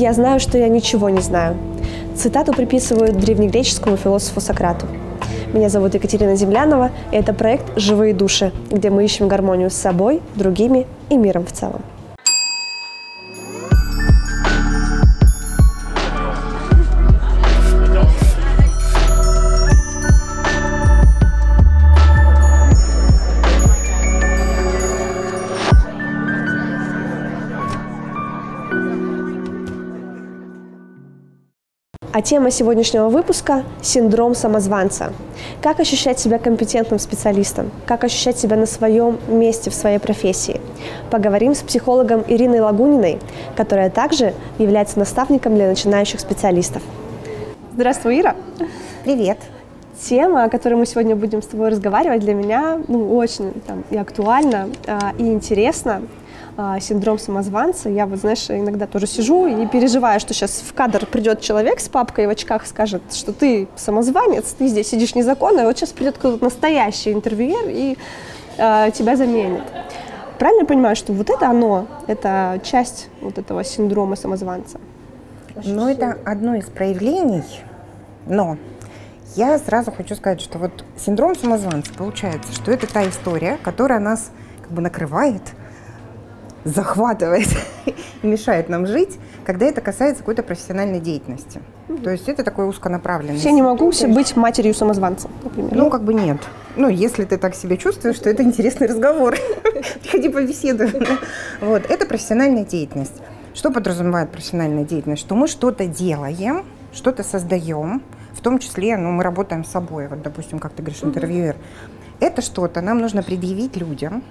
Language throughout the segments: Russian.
«Я знаю, что я ничего не знаю». Цитату приписывают древнегреческому философу Сократу. Меня зовут Екатерина Землянова, и это проект «Живые души», где мы ищем гармонию с собой, другими и миром в целом. А тема сегодняшнего выпуска – синдром самозванца. Как ощущать себя компетентным специалистом? Как ощущать себя на своем месте в своей профессии? Поговорим с психологом Ириной Лагуниной, которая также является наставником для начинающих специалистов. Здравствуй, Ира. Привет. Тема, о которой мы сегодня будем с тобой разговаривать, для меня очень и актуальна, и интересна. Синдром самозванца. Я знаешь, иногда тоже сижу и переживаю, что сейчас в кадр придет человек с папкой в очках, скажет, что ты самозванец, ты здесь сидишь незаконно, и вот сейчас придет кто-то настоящий интервьюер и тебя заменит. Правильно я понимаю, что вот это оно, это часть вот этого синдрома самозванца? Ну, это одно из проявлений, но я сразу хочу сказать, что вот синдром самозванца, получается, что это та история, которая нас накрывает, захватывает и мешает нам жить, когда это касается какой-то профессиональной деятельности. То есть это такой узконаправленный. Я не могу быть матерью самозванца, например. Ну, нет. Ну, если ты так себя чувствуешь, то это интересный разговор. Приходи побеседуем. Вот. Это профессиональная деятельность. Что подразумевает профессиональная деятельность? Что мы что-то делаем, что-то создаем, в том числе, мы работаем с собой. Вот, допустим, как ты говоришь, интервьюер. Это что-то нам нужно предъявить людям,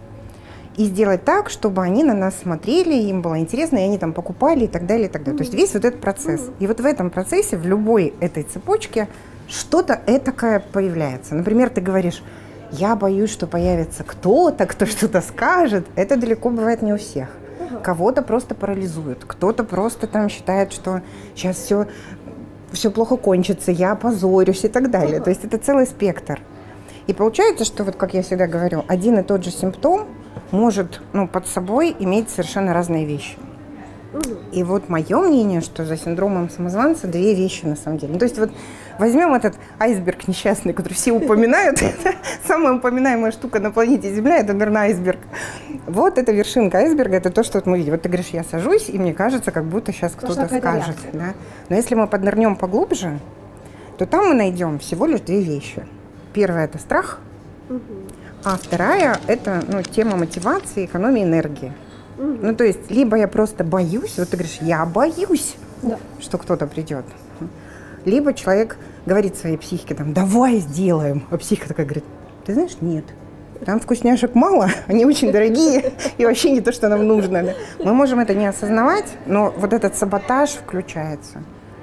и сделать так, чтобы они на нас смотрели, им было интересно, и они там покупали и так далее, и так далее. То есть весь вот этот процесс. И вот в этом процессе, в любой этой цепочке, что-то этакое появляется. Например, ты говоришь, я боюсь, что появится кто-то, кто что-то скажет. Это далеко бывает не у всех. Кого-то просто парализует, кто-то просто там считает, что сейчас все плохо кончится, я опозорюсь и так далее. То есть это целый спектр. И получается, что, вот как я всегда говорю, один и тот же симптом может под собой иметь совершенно разные вещи. И вот мое мнение, что за синдромом самозванца две вещи на самом деле. То есть вот возьмем этот айсберг несчастный, который все упоминают. Самая упоминаемая штука на планете Земля – это, наверное, айсберг. Вот эта вершинка айсберга – это то, что мы видим. Вот ты говоришь, я сажусь, и мне кажется, как будто сейчас кто-то скажет. Да? Но если мы поднырнем поглубже, то там мы найдем всего лишь две вещи. Первая – это страх. А вторая – это тема мотивации, экономии энергии. То есть, либо я просто боюсь, вот ты говоришь, я боюсь, что кто-то придет. Либо человек говорит своей психике, давай сделаем. А психика такая говорит, ты знаешь, нет. Там вкусняшек мало, они очень дорогие, и вообще не то, что нам нужно. Да? Мы можем это не осознавать, но вот этот саботаж включается.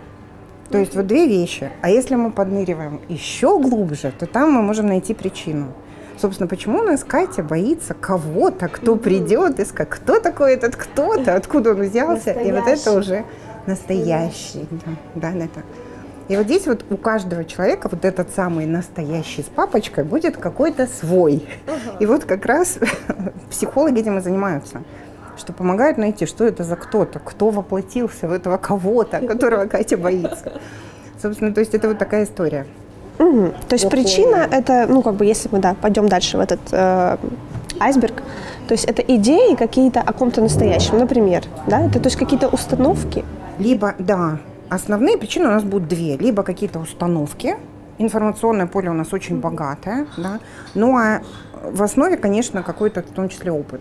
То есть вот две вещи. А если мы подныриваем еще глубже, то там мы можем найти причину. Собственно, почему у нас Катя боится кого-то, кто придет, и скажет, кто такой этот кто-то, откуда он взялся, и вот это уже настоящий. Да. И вот здесь вот у каждого человека вот этот самый настоящий с папочкой будет какой-то свой. И вот как раз психологи этим и занимаются, что помогают найти, что это за кто-то, кто воплотился в этого кого-то, которого Катя боится. Собственно, то есть это вот такая история. То есть причина это, если мы пойдем дальше в этот айсберг, то есть это идеи какие-то о ком-то настоящем, например, да, это то есть какие-то установки? Либо, основные причины у нас будут две, либо какие-то установки, информационное поле у нас очень богатое, да, а в основе, конечно, какой-то в том числе опыт.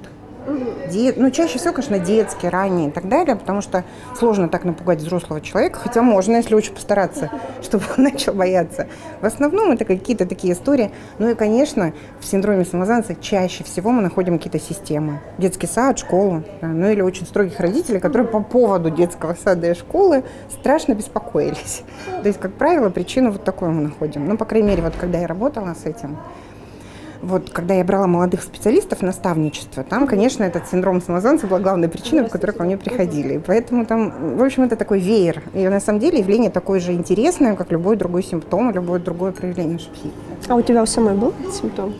Чаще всего, конечно, детские, ранние и так далее, потому что сложно так напугать взрослого человека, хотя можно, если очень постараться, чтобы он начал бояться. В основном это какие-то такие истории. И, конечно, в синдроме самозванца чаще всего мы находим какие-то системы. Детский сад, школу, или очень строгих родителей, которые по поводу детского сада и школы страшно беспокоились. То есть, как правило, причину вот такую мы находим. По крайней мере, вот когда я работала с этим, вот, когда я брала молодых специалистов в наставничество, там, конечно, этот синдром самозванца была главной причиной, по которой ко мне приходили. И поэтому там, в общем, это такой веер. И на самом деле явление такое же интересное, как любой другой симптом, любое другое проявление нашей психики. А у тебя у самой был этот симптом?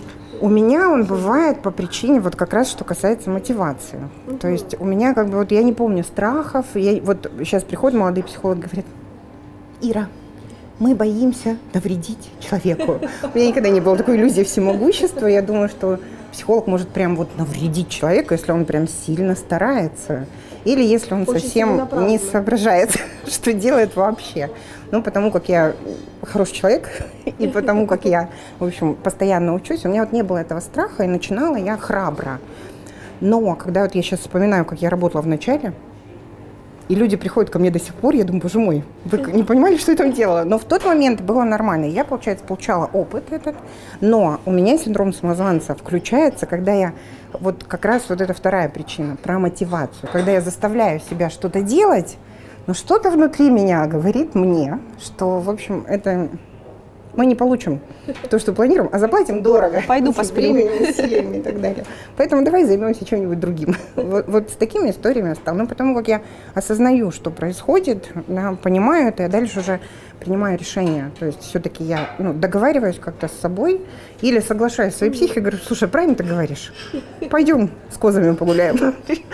У меня он бывает по причине, вот как раз, что касается мотивации. То есть у меня как бы, вот я не помню страхов. Вот сейчас приходят молодые психологи, говорят: Ира, мы боимся навредить человеку. У меня никогда не было такой иллюзии всемогущества. Я думаю, что психолог может прям вот навредить человеку, если он прям сильно старается. Или если он очень совсем не соображает, что делает вообще. Ну, потому как я хороший человек, и потому как я, в общем, постоянно учусь, у меня вот не было этого страха, и начинала я храбро. Но когда вот я сейчас вспоминаю, как я работала в начале, и люди приходят ко мне до сих пор, я думаю: боже мой, вы не понимали, что я там делала? Но в тот момент было нормально. Я, получается, получала опыт этот, но у меня синдром самозванца включается, когда я, вот как раз вот это вторая причина, про мотивацию. Когда я заставляю себя что-то делать, но что-то внутри меня говорит мне, что, в общем, это мы не получим то, что планируем, а заплатим дорого. Пойду посплю. Временем, усилиями и так далее. Поэтому давай займемся чем-нибудь другим. Вот с такими историями я стала. Но потому как я осознаю, что происходит, да, понимаю это, я дальше уже принимаю решение. То есть все-таки я договариваюсь как-то с собой или соглашаюсь с своей психикой, говорю: слушай, правильно ты говоришь, пойдем с козами погуляем.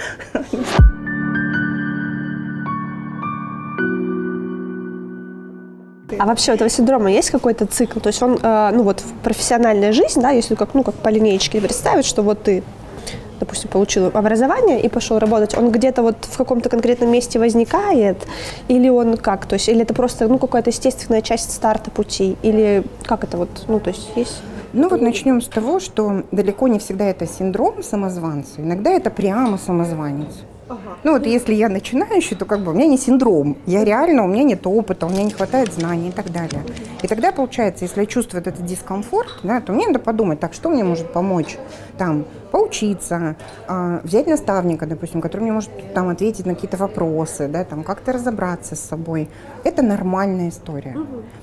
А вообще у этого синдрома есть какой-то цикл? То есть он, вот в профессиональной жизни, да, если как по линеечке представить, что вот ты, допустим, получил образование и пошел работать, он где-то вот в каком-то конкретном месте возникает, или он как? То есть, или это просто, какая-то естественная часть старта пути, или как это вот, то есть есть? Вот начнем с того, что далеко не всегда это синдром самозванца, иногда это прямо самозванец. Вот если я начинающий, то как бы у меня не синдром, у меня нет опыта, у меня не хватает знаний и так далее. И тогда получается, если я чувствую этот дискомфорт, да, то мне надо подумать: так, что мне может помочь? Там, поучиться, взять наставника, допустим, который мне может там ответить на какие-то вопросы, да, там, как-то разобраться с собой. Это нормальная история.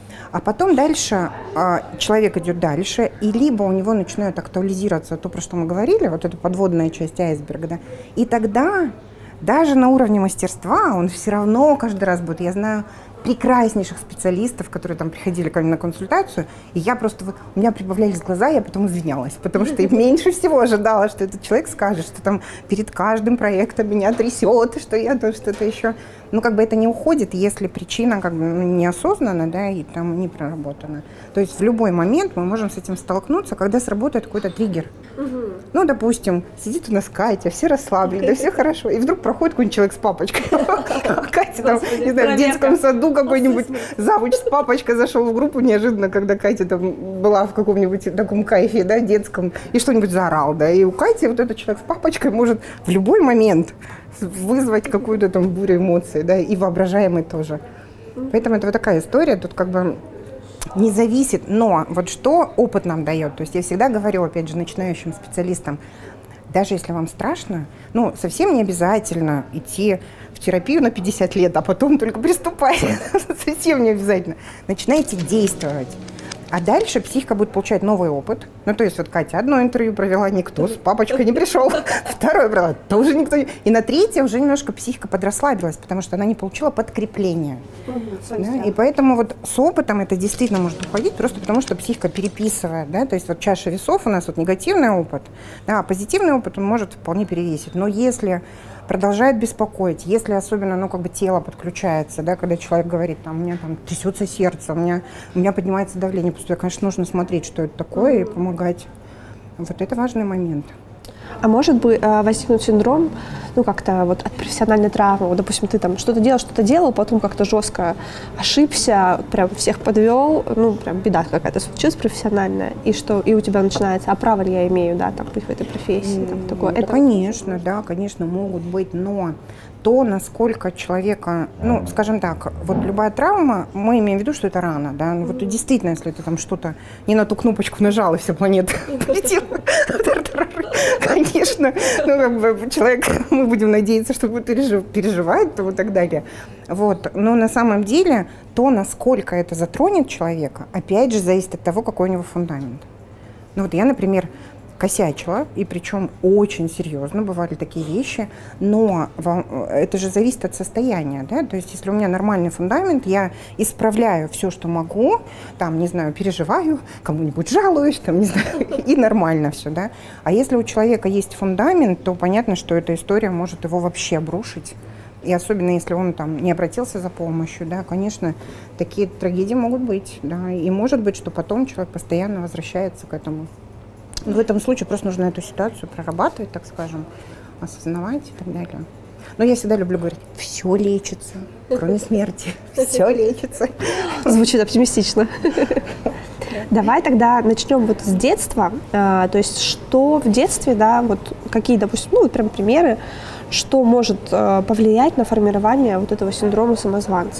А потом дальше человек идет дальше, и либо у него начинает актуализироваться то, про что мы говорили, вот эта подводная часть айсберга, да, и тогда даже на уровне мастерства он все равно каждый раз будет. Я знаю прекраснейших специалистов, которые там приходили ко мне на консультацию, и я просто, у меня прибавлялись глаза, я потом извинялась, потому что я меньше всего ожидала, что этот человек скажет, что там перед каждым проектом меня трясет, что я то что-то еще. Это не уходит, если причина неосознанна, да, и там не проработана. То есть в любой момент мы можем с этим столкнуться, когда сработает какой-то триггер. Допустим, сидит у нас Катя, все расслаблены, да, все хорошо, и вдруг проходит какой-нибудь человек с папочкой. Катя там, не знаю, в детском саду какой-нибудь завуч с папочкой зашел в группу неожиданно, когда Катя там была в каком-нибудь таком кайфе, да, детском, и что-нибудь заорал, да, и у Кати вот этот человек с папочкой может в любой момент вызвать какую-то там бурю эмоций, да, и воображаемый тоже. Поэтому это вот такая история, тут как бы не зависит, но вот что опыт нам дает. То есть я всегда говорю, опять же, начинающим специалистам: даже если вам страшно, совсем не обязательно идти в терапию на 50 лет, а потом только приступайте. Совсем не обязательно. Начинайте действовать. А дальше психика будет получать новый опыт. То есть вот Катя одно интервью провела, никто с папочкой не пришел. Второе провела, тоже никто не... И на третье уже немножко психика подрасслабилась, потому что она не получила подкрепления. Да? И поэтому вот с опытом это действительно может уходить, просто потому что психика переписывает. Да? То есть вот чаша весов у нас вот негативный опыт, да, а позитивный опыт он может вполне перевесить. Но если продолжает беспокоить, если особенно, тело подключается, да, когда человек говорит, у меня там трясется сердце, у меня поднимается давление, просто, конечно, нужно смотреть, что это такое, и помогать. Вот это важный момент. А может быть возникнуть синдром, как-то вот от профессиональной травмы? Вот, допустим, ты там что-то делал, потом как-то жестко ошибся, прям всех подвел, прям беда какая-то случилась профессиональная, и у тебя начинается: а право ли я имею, да, там, быть в этой профессии, там, такое. Это, конечно, да, конечно, могут быть, но то, насколько человека, скажем так, вот любая травма, мы имеем в виду, что это рана, да, вот действительно, если ты там что-то не на ту кнопочку нажал, и вся планета полетела, конечно, человек, мы будем надеяться, что будет переживать, и так далее. Вот. Но на самом деле то, насколько это затронет человека, опять же, зависит от того, какой у него фундамент. Я, например, косячила, и причем очень серьезно, бывали такие вещи, но это же зависит от состояния, да, то есть если у меня нормальный фундамент, я исправляю все, что могу, там, не знаю, переживаю, кому-нибудь жалуюсь, там, не знаю, и нормально все, да, а если у человека есть фундамент, то понятно, что эта история может его вообще обрушить, и особенно если он там не обратился за помощью, да, конечно, такие трагедии могут быть, да, и может быть, что потом человек постоянно возвращается к этому. В этом случае просто нужно эту ситуацию прорабатывать, так скажем, осознавать и так далее. Но я всегда люблю говорить, все лечится, кроме смерти, все лечится. Звучит оптимистично. Давай тогда начнем вот с детства. То есть что в детстве, да, вот какие, допустим, ну вот прям примеры, что может повлиять на формирование вот этого синдрома самозванца?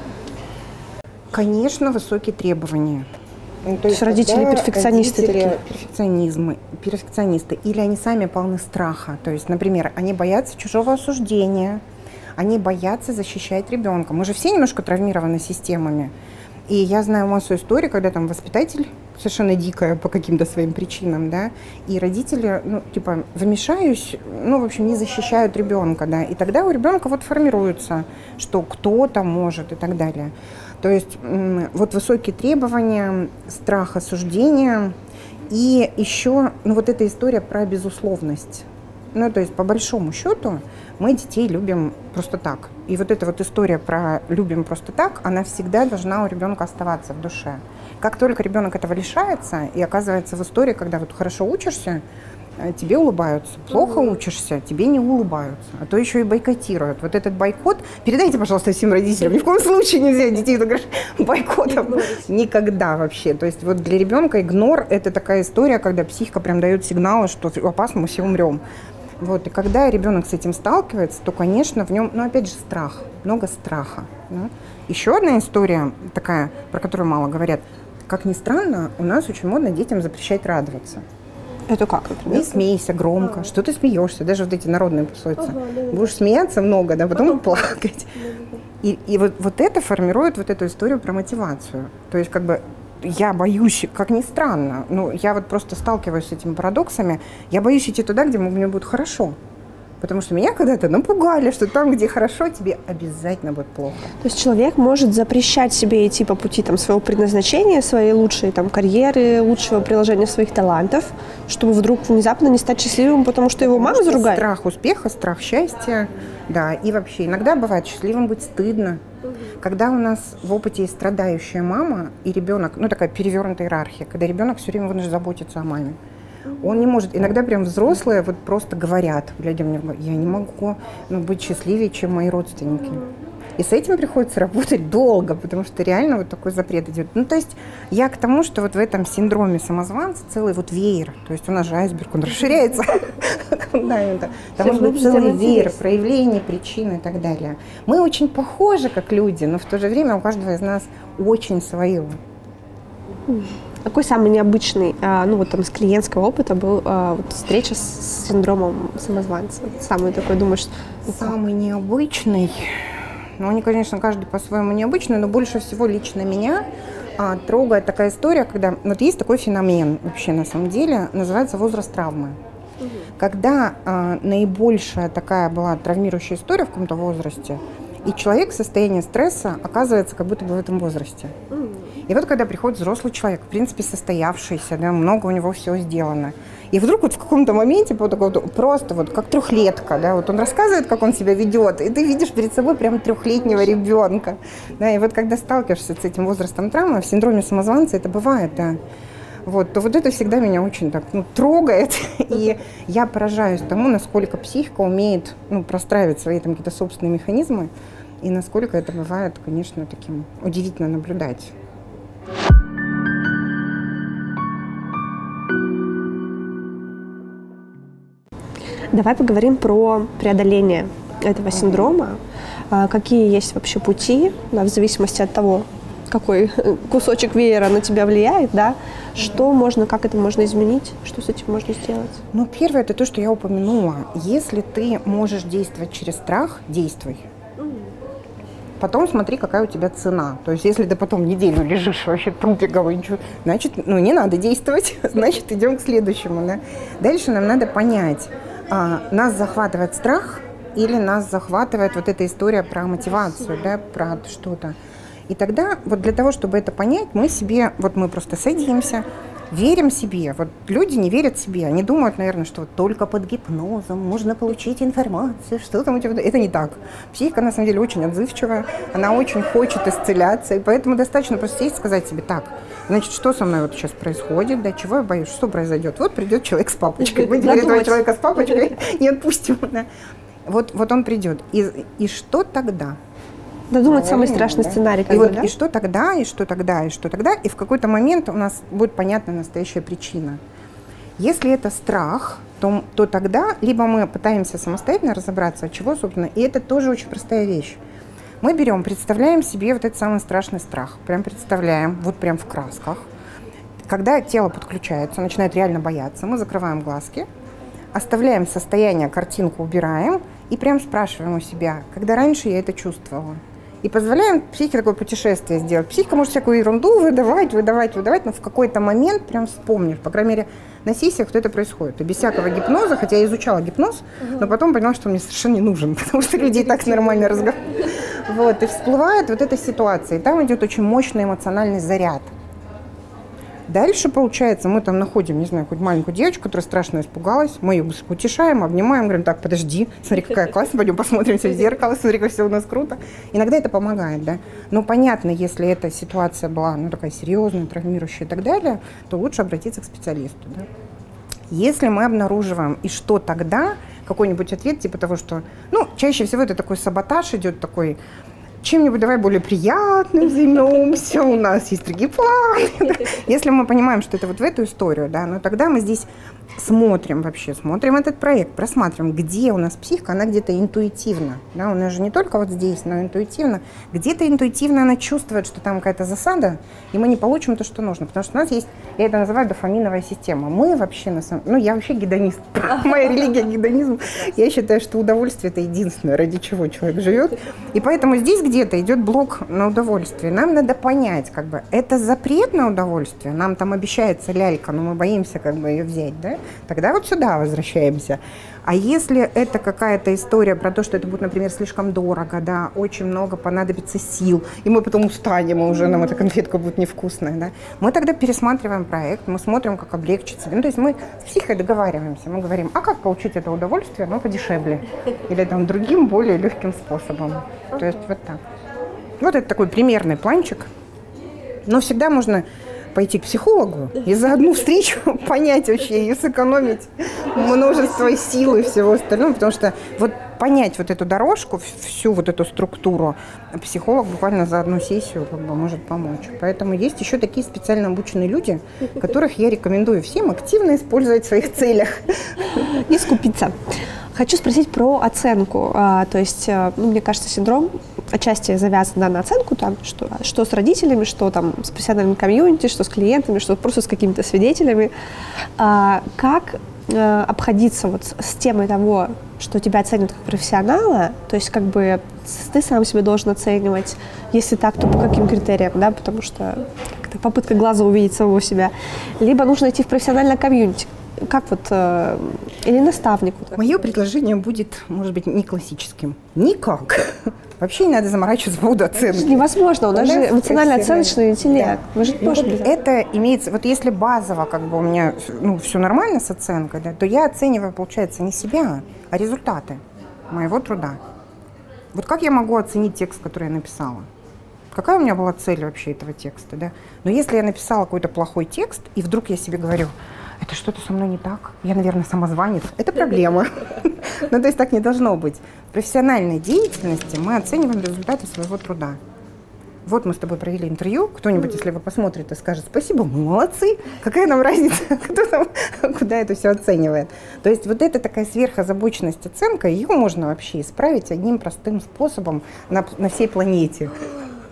Конечно, высокие требования. Ну, то есть родители перфекционисты такие? Перфекционисты. Или они сами полны страха. То есть, например, они боятся чужого осуждения, они боятся защищать ребенка. Мы же все немножко травмированы системами. И я знаю массу историй, когда там воспитатель совершенно дикая по каким-то своим причинам, да, и родители, ну, типа, вмешаюсь, ну, в общем, не защищают ребенка, да, и тогда у ребенка вот формируется, что кто-то может и так далее. То есть вот высокие требования, страх осуждения и еще, ну, вот эта история про безусловность. Ну, то есть, по большому счету, мы детей любим просто так. И вот эта вот история про «любим просто так», она всегда должна у ребенка оставаться в душе. Как только ребенок этого лишается и оказывается в истории, когда вот хорошо учишься, тебе улыбаются, плохо учишься, тебе не улыбаются, а то еще и бойкотируют. Вот этот бойкот, передайте, пожалуйста, всем родителям, ни в коем случае нельзя детей бойкотом. Никогда вообще. То есть вот для ребенка игнор – это такая история, когда психика прям дает сигналы, что опасно, мы все умрем. Вот, и когда ребенок с этим сталкивается, то, конечно, в нем, ну, опять же, страх, много страха. Да? Еще одна история такая, про которую мало говорят. Как ни странно, у нас очень модно детям запрещать радоваться. Это как, например? Не смейся громко, что ты смеешься, даже вот эти народные пословицы. Будешь смеяться много, да, потом плакать. И вот это формирует вот эту историю про мотивацию. То есть как бы я боюсь, как ни странно, ну, я вот просто сталкиваюсь с этими парадоксами, я боюсь идти туда, где мне будет хорошо. Потому что меня когда-то напугали, что там, где хорошо, тебе обязательно будет плохо. То есть человек может запрещать себе идти по пути там, своего предназначения, своей лучшей там, карьеры, лучшего приложения своих талантов, чтобы вдруг внезапно не стать счастливым, потому что его мама заругает? Страх успеха, страх счастья, да, и вообще иногда бывает счастливым быть стыдно. Когда у нас в опыте есть страдающая мама и ребенок, ну такая перевернутая иерархия, когда ребенок все время вынужден заботиться о маме. Он не может, иногда прям взрослые вот просто говорят, глядя мне в глаза, я не могу быть счастливее, чем мои родственники. И с этим приходится работать долго, потому что реально вот такой запрет идет. Ну, то есть я к тому, что вот в этом синдроме самозванца целый вот веер, то есть у нас же айсберг, он расширяется, там может быть целый веер проявлений, причин и так далее. Мы очень похожи как люди, но в то же время у каждого из нас очень свое. Какой самый необычный, ну вот там с клиентского опыта был вот встреча с синдромом самозванца? Самый такой, думаешь? Самый необычный? Ну, они, конечно, каждый по-своему необычный, но больше всего лично меня трогает такая история, когда вот есть такой феномен вообще на самом деле, называется возраст травмы. Когда наибольшая такая была травмирующая история в каком-то возрасте, и человек в состоянии стресса оказывается как будто бы в этом возрасте. И вот когда приходит взрослый человек, в принципе, состоявшийся, да, много у него всего сделано, и вдруг вот в каком-то моменте просто вот как трехлетка, да, вот он рассказывает, как он себя ведет, и ты видишь перед собой прям трехлетнего ребенка. Да, и вот когда сталкиваешься с этим возрастом травмы, в синдроме самозванца это бывает, да, вот, то вот это всегда меня очень так, трогает, и я поражаюсь тому, насколько психика умеет, простраивать свои там какие-то собственные механизмы, и насколько это бывает, конечно, таким удивительно наблюдать. Давай поговорим про преодоление этого синдрома. Какие есть вообще пути, да, в зависимости от того, какой кусочек веера на тебя влияет, да, что можно, как это можно изменить, что с этим можно сделать? Ну, первое, это то, что я упомянула. Если ты можешь действовать через страх, действуй. потом смотри, какая у тебя цена. То есть если ты потом неделю лежишь вообще трупиковый, значит, ну, не надо действовать, значит, идем к следующему. Да? Дальше нам надо понять, нас захватывает страх или нас захватывает вот эта история про мотивацию, да, про что-то. И тогда вот для того, чтобы это понять, мы просто садимся, верим себе. Вот люди не верят себе. Они думают, наверное, что вот только под гипнозом можно получить информацию, что там у тебя... Это не так. Психика, на самом деле, очень отзывчивая. Она очень хочет исцеляться. И поэтому достаточно просто сесть и сказать себе: так, значит, что со мной вот сейчас происходит, да, чего я боюсь, что произойдет? Вот придет человек с папочкой. Мы теперь этого человека с папочкой не отпустим. Да. Вот он придет. И что тогда? Додумать самый страшный сценарий. И что тогда, и что тогда, и что тогда. И в какой-то момент у нас будет понятна настоящая причина. Если это страх, то тогда либо мы пытаемся самостоятельно разобраться, от чего, собственно, и это тоже очень простая вещь. Мы берем, представляем себе вот этот самый страшный страх. Прям представляем, вот прям в красках. Когда тело подключается, начинает реально бояться, мы закрываем глазки, оставляем состояние, картинку убираем и прям спрашиваем у себя, когда раньше я это чувствовала. И позволяем психике такое путешествие сделать. Психика может всякую ерунду выдавать, но в какой-то момент прям вспомнишь. По крайней мере, на сессиях вот это происходит. И без всякого гипноза, хотя я изучала гипноз, но потом поняла, что он мне совершенно не нужен, потому что люди и так нормально разговаривают. Вот, и всплывает вот эта ситуация. И там идет очень мощный эмоциональный заряд. Дальше, получается, мы там находим, не знаю, какую-то маленькую девочку, которая страшно испугалась. Мы ее утешаем, обнимаем, говорим: так, подожди, смотри, какая классная, пойдем посмотримся в зеркало, смотри, как все у нас круто. Иногда это помогает, да. Но понятно, если эта ситуация была, такая серьезная, травмирующая и так далее, то лучше обратиться к специалисту, да. Если мы обнаруживаем, и что тогда, какой-нибудь ответ типа того, что, чаще всего это такой саботаж идет, такой: чем-нибудь давай более приятным займемся, у нас есть другие планы. Если мы понимаем, что это вот в эту историю, да, но тогда мы здесь смотрим этот проект, просматриваем, где у нас психика, она где-то интуитивно, да, у нас же не только вот здесь, но интуитивно, где-то интуитивно она чувствует, что там какая-то засада, и мы не получим то, что нужно, потому что у нас есть, я это называю дофаминовая система. Мы вообще, я вообще гедонист, моя религия гедонизм, я считаю, что удовольствие — это единственное, ради чего человек живет, и поэтому здесь где-то идет блок на удовольствие. Нам надо понять, это запрет на удовольствие, нам там обещается лялька, но мы боимся ее взять, да? Тогда вот сюда возвращаемся. А если это какая-то история про то, что это будет, например, слишком дорого, да, очень много понадобится сил, и мы потом устанем, и уже нам эта конфетка будет невкусная, да, мы тогда пересматриваем проект, мы смотрим, как облегчить себе. То есть мы с психикой договариваемся, мы говорим: а как получить это удовольствие, подешевле, или там другим, более легким способом. То есть вот так. Вот это такой примерный планчик. Но всегда можно пойти к психологу и за одну встречу понять вообще и сэкономить множество сил и всего остального, потому что вот понять вот эту дорожку, всю вот эту структуру, психолог буквально за одну сессию может помочь. Поэтому есть еще такие специально обученные люди, которых я рекомендую всем активно использовать в своих целях. Не скупиться. Хочу спросить про оценку. То есть, мне кажется, синдром отчасти завязан на оценку, там, что с родителями, что там с профессиональным комьюнити, что с клиентами, что просто с какими-то свидетелями. Как обходиться вот с темой того, что тебя оценивают как профессионала, то есть ты сам себя должен оценивать, если так, то по каким критериям, да, потому что как-то попытка глаза увидеть самого себя, либо нужно идти в профессиональное комьюнити. Как или наставник? Мое предложение будет, может быть, не классическим. Никак. Вообще не надо заморачиваться по поводу оценки. Невозможно, у нас же эмоционально-оценочный интеллект. Да. Мы же не можем. Это имеется, вот если базово у меня все нормально с оценкой, да, то я оцениваю, получается, не себя, а результаты моего труда. Вот как я могу оценить текст, который я написала? Какая у меня была цель вообще этого текста, да? Но если я написала какой-то плохой текст, и вдруг я себе говорю: это что-то со мной не так, я, наверное, самозванец, это проблема. То есть так не должно быть. В профессиональной деятельности мы оцениваем результаты своего труда. Вот мы с тобой провели интервью, кто-нибудь, если вы посмотрите, скажет: спасибо, мы молодцы, какая нам разница, кто там, куда это все оценивает. То есть вот эта такая сверхозабоченность оценкой, ее можно вообще исправить одним простым способом на всей планете.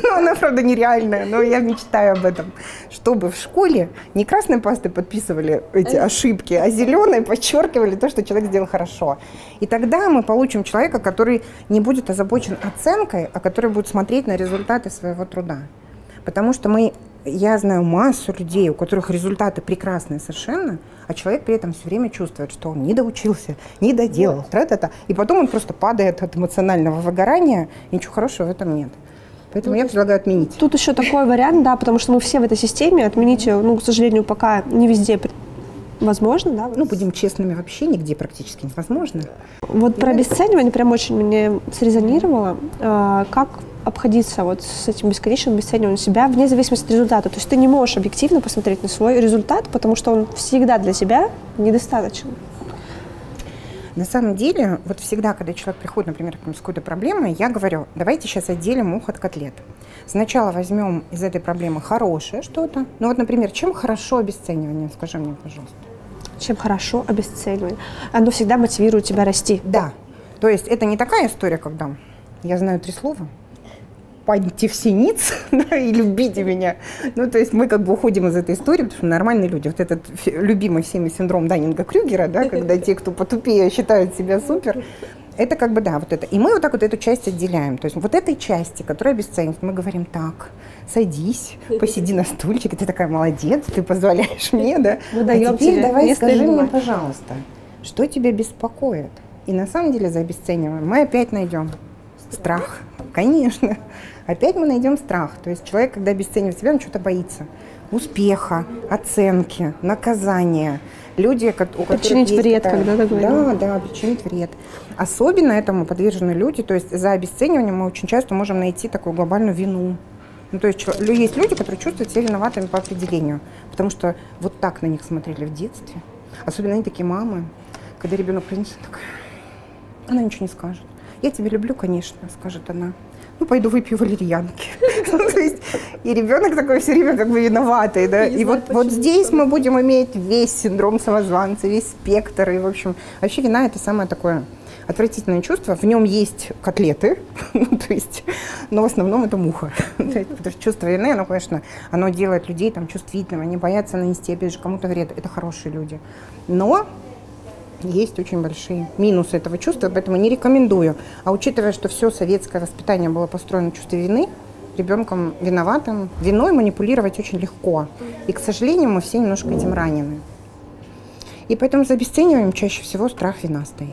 Она, правда, нереальная, но я мечтаю об этом. Чтобы в школе не красной пастой подписывали эти ошибки, а зеленой подчеркивали то, что человек сделал хорошо. И тогда мы получим человека, который не будет озабочен оценкой, а который будет смотреть на результаты своего труда. Потому что я знаю массу людей, у которых результаты прекрасные совершенно, а человек при этом все время чувствует, что он не доучился, не доделал, и потом он просто падает от эмоционального выгорания, и ничего хорошего в этом нет. Поэтому я предлагаю отменить. Тут еще такой вариант, да, потому что мы все в этой системе, отменить ее, к сожалению, пока не везде возможно, да? Будем честными, вообще нигде практически невозможно. Вот про обесценивание прям очень мне срезонировало. Как обходиться вот с этим бесконечным обесцениванием себя вне зависимости от результата? То есть ты не можешь объективно посмотреть на свой результат, потому что он всегда для тебя недостаточен. На самом деле, вот всегда, когда человек приходит, например, с какой-то проблемой, я говорю, давайте сейчас отделим мух от котлет. Сначала возьмем из этой проблемы хорошее что-то. Ну вот, например, чем хорошо обесценивание? Скажи мне, пожалуйста. Чем хорошо обесценивание? Оно всегда мотивирует тебя расти. Да. То есть это не такая история, когда я знаю 3 слова. Падьте все ниц, и любите меня. Ну, то есть мы как бы уходим из этой истории, потому что мы нормальные люди. Вот этот любимый всеми синдром Даннинга-Крюгера, да, когда те, кто потупее, считают себя супер, это как бы, да, вот это. И мы вот так вот эту часть отделяем. То есть вот этой части, которая обесценивает, мы говорим так, садись, посиди на стульчике, ты такая молодец, ты позволяешь мне, да. А теперь давай скажи мне, пожалуйста, что тебя беспокоит? И на самом деле за обесцениваем мы опять найдем страх. Конечно. Опять мы найдем страх. То есть человек, когда обесценивает себя, он что-то боится. Успеха, оценки, наказания. Люди, у которых причинить вред, когда ты говоришь. Да, причинить вред. Особенно этому подвержены люди. То есть за обесцениванием мы очень часто можем найти такую глобальную вину. Ну, то есть есть люди, которые чувствуют себя виноватыми по определению. Потому что вот так на них смотрели в детстве. Особенно они такие мамы, когда ребенок принесет, такая, она ничего не скажет. Я тебя люблю, конечно, скажет она. Ну, пойду выпью валерьянки. И ребенок такой все время как бы виноватый, да. И вот здесь мы будем иметь весь синдром самозванца, весь спектр. И, в общем, вообще вина – это самое такое отвратительное чувство. В нем есть котлеты, то есть, но в основном это муха. Потому что чувство вины, оно, конечно, оно делает людей там чувствительными, они боятся нанести, опять же, кому-то вред. Это хорошие люди. Но есть очень большие минусы этого чувства, поэтому не рекомендую. А учитывая, что все советское воспитание было построено на чувстве вины, ребенком виноватым, виной манипулировать очень легко. И, к сожалению, мы все немножко этим ранены. И поэтому за обесцениванием чаще всего страх, вина стоит.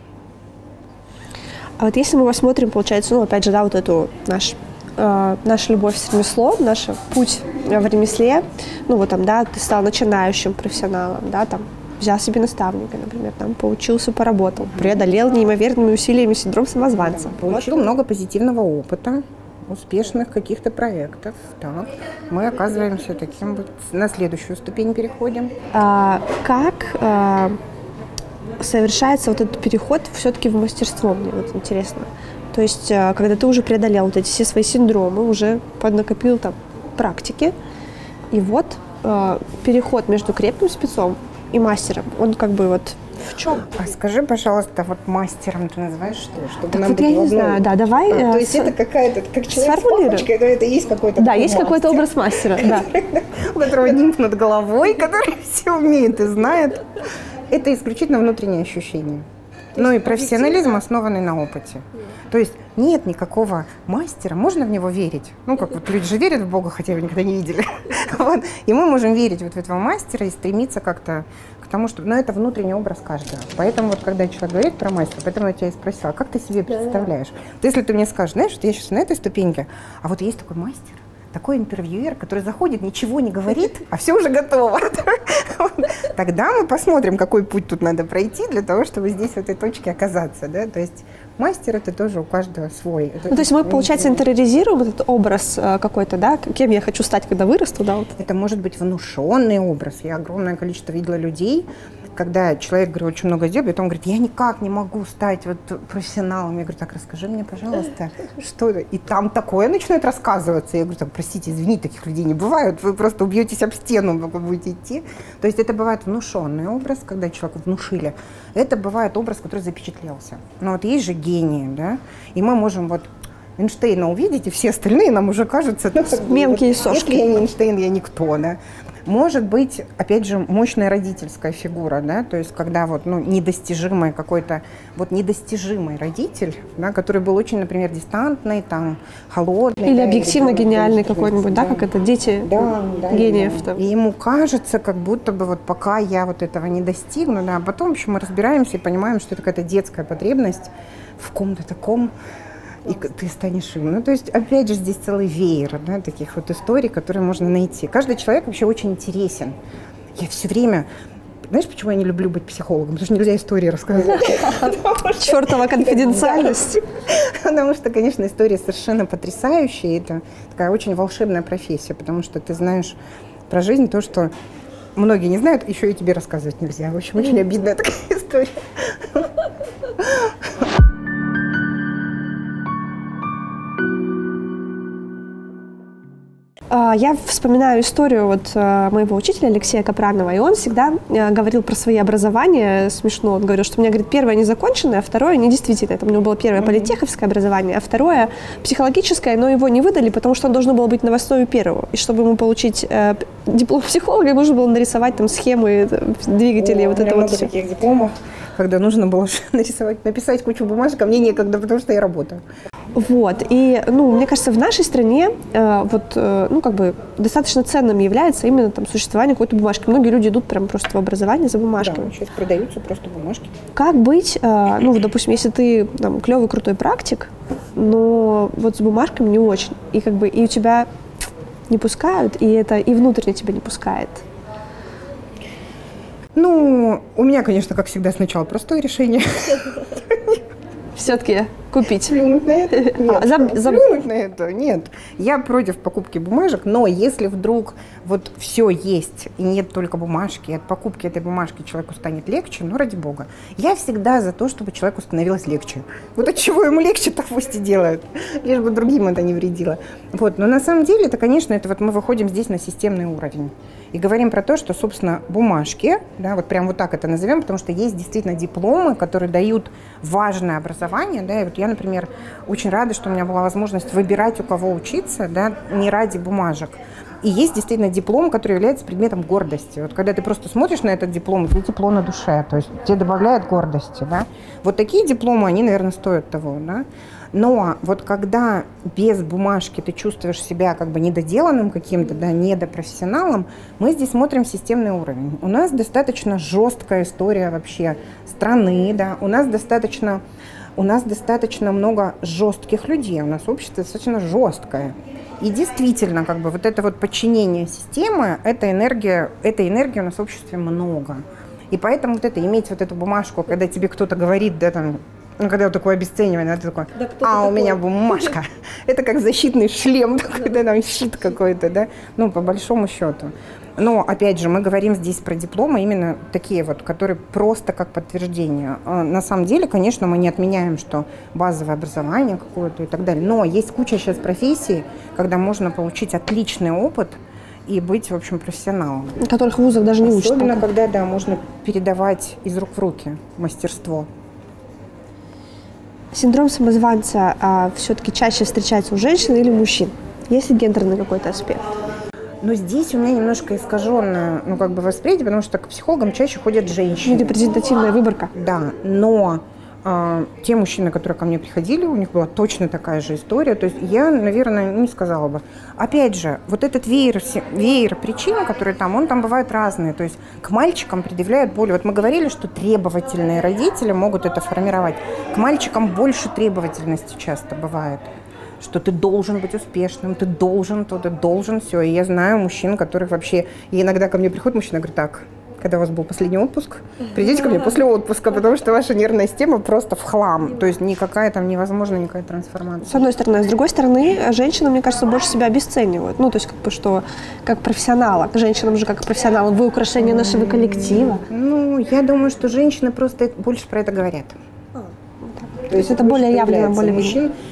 А вот если мы посмотрим, получается, опять же, да, вот эту наша любовь в ремесло, наш путь в ремесле, вот там, да, ты стал начинающим профессионалом, да, там, взял себе наставника, например, там, поучился, поработал, преодолел неимоверными усилиями синдром самозванца. Получил много позитивного опыта, успешных каких-то проектов. Так, мы оказываемся таким вот, на следующую ступень переходим. Как совершается вот этот переход все-таки в мастерство, мне вот интересно. То есть, когда ты уже преодолел вот эти все свои синдромы, уже поднакопил там практики, и вот переход между крепким спецом и мастером, он как бы вот в чем? А скажи, пожалуйста, вот мастером ты называешь что? Чтобы так вот я не знаю, да, давай. То есть это какая-то, как человек с палочкой, да, это есть какой-то. Да, есть какой-то образ мастера, да. У которого нимб над головой, который все умеет и знает. Это исключительно внутреннее ощущение. Ну и профессионализм, основанный на опыте. То есть нет никакого мастера, можно в него верить. Ну, как вот люди же верят в Бога, хотя его никогда не видели. Вот. И мы можем верить вот в этого мастера и стремиться как-то к тому, чтобы... Но это внутренний образ каждого. Поэтому вот когда человек говорит про мастера, поэтому я тебя и спросила, как ты себе представляешь? Вот если ты мне скажешь, знаешь, вот я сейчас на этой ступеньке, а вот есть такой мастер, такой интервьюер, который заходит, ничего не говорит, а все уже готово. Тогда мы посмотрим, какой путь тут надо пройти для того, чтобы здесь в этой точке оказаться. Да? То есть мастер это тоже у каждого свой. То есть мы, получается, интериоризируем этот образ какой-то, да, кем я хочу стать, когда вырасту, да? Вот. Это может быть внушенный образ. Я огромное количество видела людей, когда человек, говорит, очень много сделал, потом говорит, я никак не могу стать вот профессионалом. Я говорю, так, расскажи мне, пожалуйста, что это? И там такое начинает рассказываться. Я говорю, так, простите, извините, таких людей не бывает, вы просто убьетесь об стену, пока будете идти. То есть это бывает внушенный образ, когда человеку внушили. Это бывает образ, который запечатлелся. Но вот есть же гении, да, и мы можем вот Эйнштейна увидите, все остальные нам уже кажутся... Мелкие сошки. Если я не Эйнштейн, я никто, да. Может быть, опять же, мощная родительская фигура, да, то есть когда вот, ну, недостижимый какой-то, вот недостижимый родитель, да, который был очень, например, дистантный, там, холодный. Или да, объективно гениальный какой-нибудь, да, как это дети гениев. Да. И ему кажется, как будто бы вот пока я вот этого не достигну, да, а потом, в общем, мы разбираемся и понимаем, что это какая-то детская потребность в ком-то таком, и ты станешь им. Ну, то есть, опять же, здесь целый веер, да, таких вот историй, которые можно найти. Каждый человек вообще очень интересен. Я все время... Знаешь, почему я не люблю быть психологом? Потому что нельзя истории рассказывать. Чертова конфиденциальность. Потому что, конечно, история совершенно потрясающая. Это такая очень волшебная профессия, потому что ты знаешь про жизнь то, что многие не знают, еще и тебе рассказывать нельзя. В общем, очень обидная такая история. Я вспоминаю историю вот моего учителя Алексея Капранова, и он всегда говорил про свои образования, смешно, он говорил, что у меня, говорит, первое незаконченное, а второе недействительное. Это у него было первое политеховское образование, а второе психологическое, но его не выдали, потому что он должен был быть на основе первого. И чтобы ему получить диплом психолога, ему нужно было нарисовать там схемы двигателей, вот это вот все. Таких дипломов, когда нужно было нарисовать, написать кучу бумажек, а мне некогда, потому что я работаю. Вот, и, ну, мне кажется, в нашей стране ну, как бы достаточно ценным является именно там существование какой-то бумажки. Многие люди идут прям просто в образование за бумажками. Да, сейчас продаются просто бумажки. Как быть, ну, допустим, если ты там клевый, крутой практик, но вот с бумажками не очень, и как бы и у тебя не пускают, и это и внутренне тебя не пускает. Ну, у меня, конечно, как всегда, сначала простое решение. Все-таки купить. Плюнуть на это? Нет. Плюнуть на это? Нет. Я против покупки бумажек, но если вдруг вот все есть и нет только бумажки, от покупки этой бумажки человеку станет легче, ну, ради бога. Я всегда за то, чтобы человеку становилось легче. Вот от чего ему легче, так пусть и делают. Лишь бы другим это не вредило. Вот. Но на самом деле, это, конечно, это вот мы выходим здесь на системный уровень. И говорим про то, что, собственно, бумажки, да, вот прям вот так это назовем, потому что есть действительно дипломы, которые дают важное образование, да, и вот я, например, очень рада, что у меня была возможность выбирать, у кого учиться, да, не ради бумажек. И есть действительно диплом, который является предметом гордости. Вот когда ты просто смотришь на этот диплом, тебе тепло на душе, то есть тебе добавляет гордости, да. Вот такие дипломы, они, наверное, стоят того, да. Но вот когда без бумажки ты чувствуешь себя как бы недоделанным каким-то, да, недопрофессионалом, мы здесь смотрим системный уровень. У нас достаточно жесткая история вообще страны, да, у нас достаточно много жестких людей, у нас общество достаточно жесткое. И действительно, как бы вот это вот подчинение системы, этой энергии у нас в обществе много. И поэтому вот это, иметь вот эту бумажку, когда тебе кто-то говорит, да, там, ну, когда вот такое обесценивание, ты такой, да, у меня бумажка. Это как защитный шлем, когда там щит какой-то, да, ну, по большому счету. Но, опять же, мы говорим здесь про дипломы именно такие вот, которые просто как подтверждение. На самом деле, конечно, мы не отменяем, что базовое образование какое-то и так далее, но есть куча сейчас профессий, когда можно получить отличный опыт и быть, в общем, профессионалом. Которых в вузах даже не учат. Особенно, когда, да, можно передавать из рук в руки мастерство. Синдром самозванца все-таки чаще встречается у женщин или мужчин? Есть ли гендерный какой-то аспект? Но здесь у меня немножко искаженное, ну, как бы восприятие, потому что к психологам чаще ходят женщины. Репрезентативная выборка. Да, но те мужчины, которые ко мне приходили, у них была точно такая же история. То есть я, наверное, не сказала бы. Опять же, вот этот веер причин, которые там, он там бывает разный. То есть к мальчикам предъявляют более... Вот мы говорили, что требовательные родители могут это формировать. К мальчикам больше требовательности часто бывает. Что ты должен быть успешным, ты должен то, ты должен все. И я знаю мужчин, которых вообще... И иногда ко мне приходит мужчина и говорит, так, когда у вас был последний отпуск, придите ко мне после отпуска, потому что ваша нервная система просто в хлам. То есть никакая там невозможна никакая трансформация. С одной стороны. А с другой стороны, женщины, мне кажется, больше себя обесценивают. Ну, то есть как бы что, как профессионала. К женщинам же как к профессионалам. Вы украшение нашего коллектива. Ну, я думаю, что женщины просто больше про это говорят. То есть это более явно, более мужчин.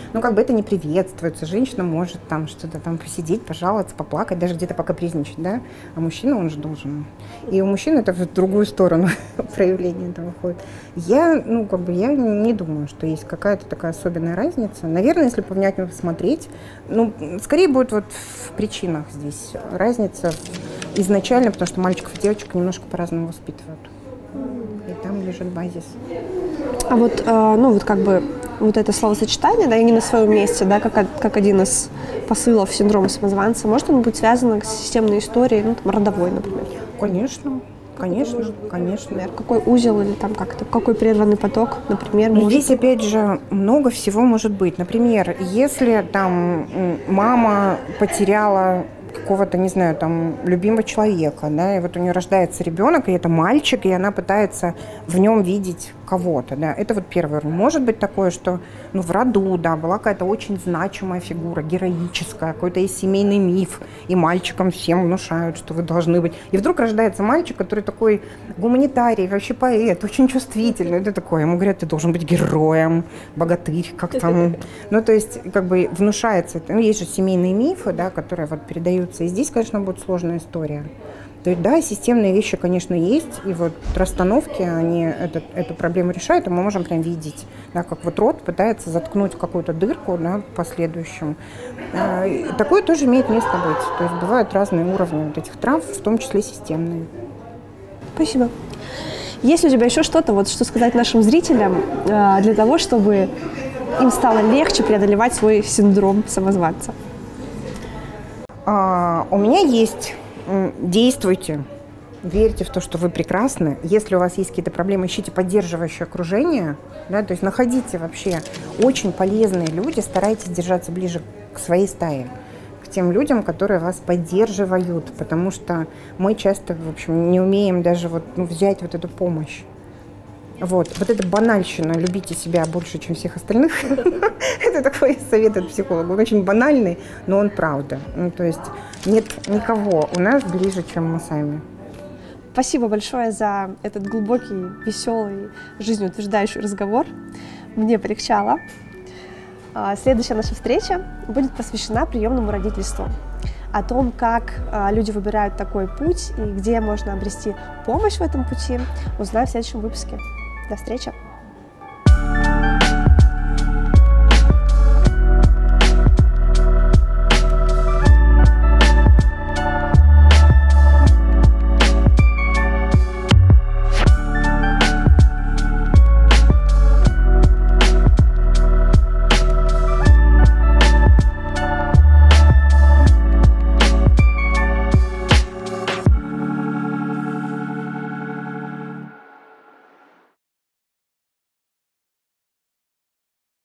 ну, как бы это не приветствуется. Женщина может там что-то там посидеть, пожаловаться, поплакать, даже где-то покапризничать, да, а мужчина, он же должен. И у мужчин это в другую сторону проявление этого ходит. Я, ну, как бы, я не думаю, что есть какая-то такая особенная разница. Наверное, если повнимательнее посмотреть, ну, скорее будет вот в причинах здесь разница изначально, потому что мальчиков и девочек немножко по-разному воспитывают. И там лежит базис. А вот, ну, вот как бы вот это словосочетание, да, и не на своем месте, да, как один из посылов синдрома самозванца, может он быть связан с системной историей, ну, там, родовой, например? Конечно. Конечно, конечно. Например, какой узел или там как-то, какой прерванный поток, например, может... Здесь, опять же, много всего может быть. Например, если там мама потеряла какого-то, не знаю, там, любимого человека, да, и вот у нее рождается ребенок, и это мальчик, и она пытается в нем видеть кого-то, да, это вот первый уровень. Может быть такое, что, ну, в роду, да, была какая-то очень значимая фигура, героическая, какой-то есть семейный миф, и мальчикам всем внушают, что вы должны быть. И вдруг рождается мальчик, который такой гуманитарий, вообще поэт, очень чувствительный, это такое, ему говорят, ты должен быть героем, богатырь, как там, ну, то есть, как бы внушается, ну, есть же семейные мифы, да, которые вот передаются, и здесь, конечно, будет сложная история. То есть, да, системные вещи, конечно, есть, и вот расстановки, они эту проблему решают, и мы можем прям видеть, да, как вот род пытается заткнуть какую-то дырку, да, в последующем. Такое тоже имеет место быть. То есть бывают разные уровни вот этих травм, в том числе системные. Спасибо. Есть ли у тебя еще что-то, вот, что сказать нашим зрителям для того, чтобы им стало легче преодолевать свой синдром самозванца? У меня есть... Действуйте, верьте в то, что вы прекрасны. Если у вас есть какие-то проблемы, ищите поддерживающее окружение, да, то есть находите вообще очень полезные люди, старайтесь держаться ближе к своей стае, к тем людям, которые вас поддерживают, потому что мы часто, в общем, не умеем даже вот, ну, взять вот эту помощь. Вот эта банальщина, любите себя больше, чем всех остальных, это такой совет от психолога. Он очень банальный, но он правда. Ну, то есть нет никого у нас ближе, чем мы сами. Спасибо большое за этот глубокий, веселый, жизнеутверждающий разговор. Мне полегчало. Следующая наша встреча будет посвящена приемному родительству. О том, как люди выбирают такой путь и где можно обрести помощь в этом пути, узнаем в следующем выпуске. До встречи!